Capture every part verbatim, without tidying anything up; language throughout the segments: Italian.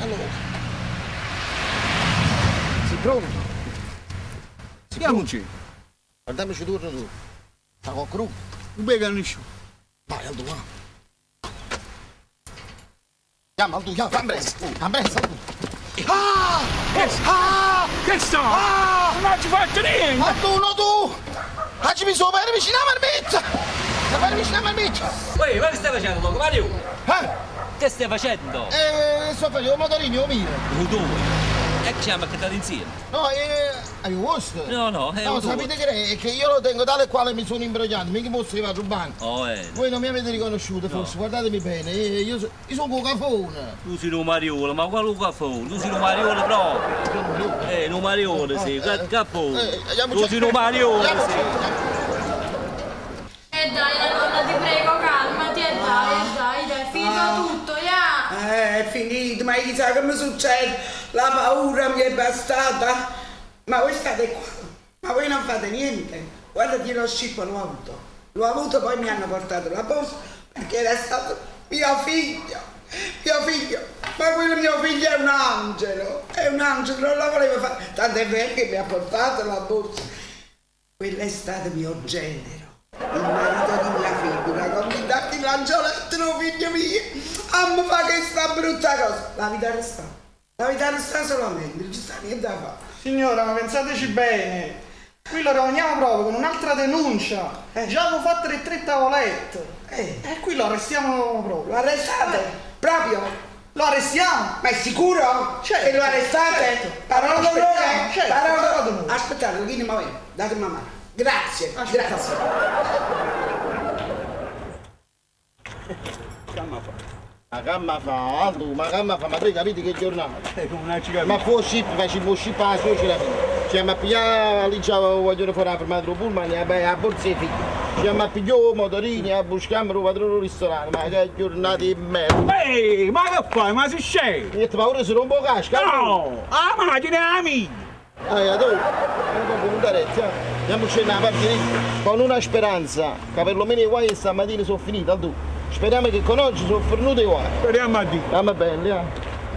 Allora. Sei pronto? Andiamoci. Guardiamoci turno tu. Sta con cru. Un beganiscio. Vai, Aldo, va. Andiamo, Aldo, andiamo, fammi presto. Fammi presto, Aldo. Ah! Che Ah! Che sta? Ah! Non ci faccio niente. Aldo, no tu! Oggi mi sono per vicino alla marmetta! Per vicino alla marmetta! Ehi, ma che stai facendo, Doc Mario? Eh? Che stai facendo? Eh, sto facendo un motorino, mio. Dove? E che ci siamo accattati insieme? No, eh, hai visto? No, no, è No, un sapete che è? Che io lo tengo tale e quale mi sono imbrogliato, mica posso arrivare a rubare. Oh, eh. Voi non mi avete riconosciuto, forse, No. guardatemi bene, eh, io, so, io sono Cocafone. Tu sei un Mariolo, ma quale caffone? Tu sei un Mariolo proprio. Eh, un Mariolo, sì, Eh, caffone. eh, andiamoci Tu a- sei un Mariolo, andiamoci, sì. E dai, nonna, ti prego, calmati, e dai, e dai, dai, è finito tutto, ya! Eh, è finito, ma chissà che mi succede? La paura mi è bastata. Ma voi state qua, ma voi non fate niente. Guardati lo scippo l'ho avuto. L'ho avuto, poi mi hanno portato la posta perché era stato mio figlio. Mio figlio. Ma quello mio figlio è un angelo. È un angelo, non la voleva fare. Tant'è vero che mi ha portato la borsa. Quello è stato mio genero. Il marito di mia figlia, convinta che l'angioletto figlio mio, a me fa che sta brutta cosa. La vita resta. La vita resta solamente, non ci sta niente da fare. Signora, ma pensateci bene. Qui lo raveniamo proprio con un'altra denuncia. Eh. Già avevo fatto le tre tavolette. Eh, E qui lo arrestiamo proprio. lo arrestate? Proprio? Lo arrestiamo? Ma è sicuro? Certo, Che lo arrestate? certo. Parola d'onore? Aspettiamo, certo, Parola parola d'onore. d'onore. Aspettate, vieni ma voi, datemi una mano. Grazie, Aspetta. grazie. Ma che ma fa, Aldo, ma che ma fa, ma tu capite che giornata? Eh, come non ci capisco. Ma fu scippo, facciamo scippo alla suocera figlia. Ci siamo a pigliare, lì già vogliono fare la fermata del pullman, e a borsa e figli. Ci siamo a pigliare motorini, a buscare il padrone del ristorante, ma che giornata di merda. Ehi, ma che fai? Ma si scegli? Niente paura se rompo casca. No! Ah, macchina amica! Ah, tu, non puntarezza, andiamoci una partita con una speranza, che perlomeno i guai stamattina sono finiti, tu. Speriamo che con oggi sono fornuti i guai. Speriamo a dire. Stiamo bene, eh.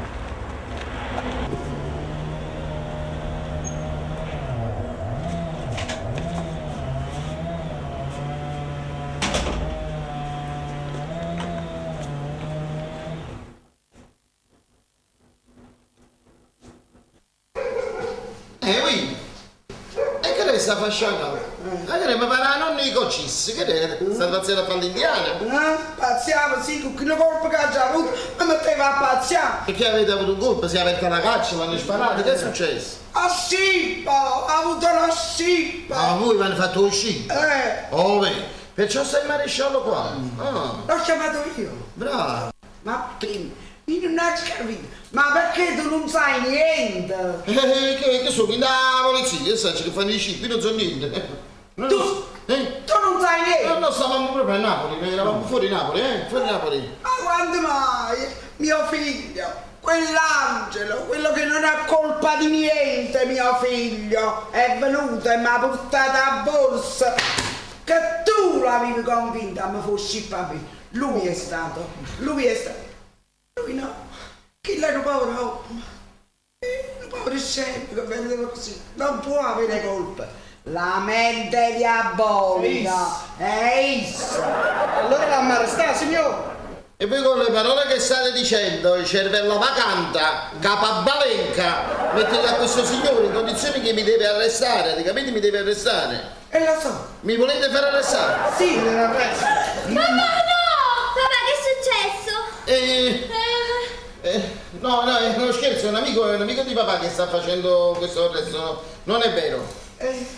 Eh, qui, e che lei sta facendo? Ma che lei mi pare la nonna di Coccis, che lei sta facendo a fare l'indiana? Eh? Pazziamo, sì, con quello colpo che ha già avuto, mi metteva a pazziare. Perché avete avuto un colpo? Si è aperta la caccia, mi hanno sparato, che è successo? A scippo, ha avuto la scippa. Ah, voi mi hanno fatto uscire? Eh, Oh, vedi, perciò sei il maresciallo qua? Ah, l'ho chiamato io. bravo. Ma prima, io non ho capito. Ma perché tu non sai niente? Eh, eh, che, che sono in la polizia, sai che fanno i scippi, non so niente. Non Tu- so- eh? Tu non sai No, niente? no, stavamo proprio a Napoli, eravamo fuori Napoli, eh? Fuori Napoli. Ma quando mai? Mio figlio, quell'angelo, quello che non ha colpa di niente, mio figlio, è venuto e mi ha portato a borsa. Che tu l'avevi convinta a me fossi papà. Lui è stato, lui è stato. Lui no. Chi l'è un povero uomo? Eh, un povero scemo che vedeva così. Non può avere colpa. La mente diabolica è essa. Allora l'hanno arrestato, signore. E voi con le parole che state dicendo, il cervello vacanta, capabalenca, mettete a questo signore in condizioni che mi deve arrestare, ti capite? Mi deve arrestare. E lo so. Mi volete far arrestare? Sì, me l'ha preso. Mamma, no! Papà, che è successo? Eh, Eh, eh, no, no, è uno scherzo, è un amico, è un amico di papà che sta facendo questo arresto, no, non è vero. Eh.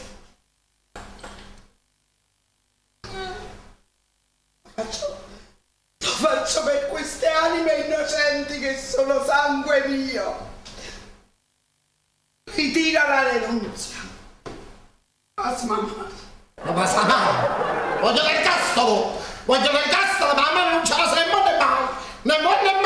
Faccio, lo faccio per queste anime innocenti che sono sangue mio. Ritira la denuncia. Asma. Ma basta mai! Voglio l'ergastolo! Voglio l'ergastolo, ma a me non ce la saremmo nemmeno! Nemmeno, nemmeno!